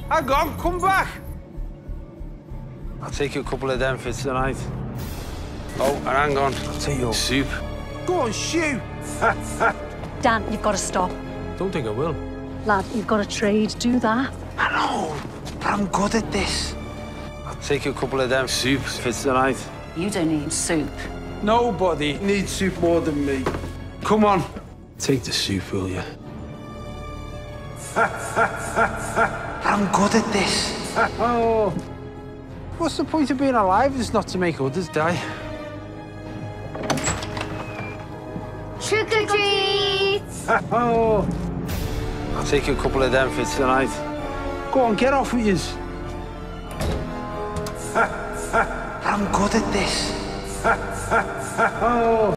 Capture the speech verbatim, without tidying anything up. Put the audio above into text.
Hang on, come back. I'll take you a couple of them for tonight. Oh, and hang on, I'll take you soup. Go on, shoot. Dan, you've got to stop. Don't think I will. Lad, you've got to trade. Do that. I know, but I'm good at this. I'll take you a couple of them soups for tonight. You don't need soup. Nobody needs soup more than me. Come on. Take the soup, will you? I'm good at this. Oh. What's the point of being alive if it's not to make others die? Trick or treat! Oh. I'll take you a couple of them for tonight. Go on, get off with yous. I'm good at this. Oh.